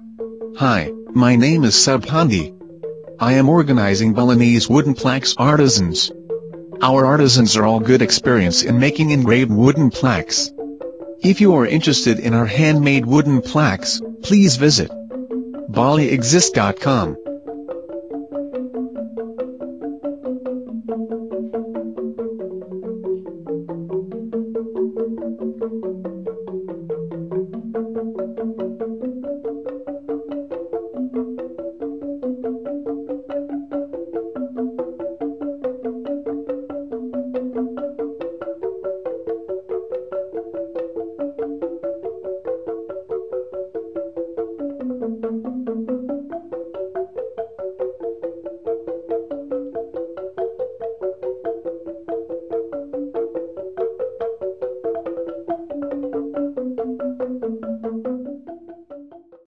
Hi, my name is Subhandi. I am organizing Balinese wooden plaques artisans. Our artisans are all good experience in making engraved wooden plaques. If you are interested in our handmade wooden plaques, please visit baliexist.com.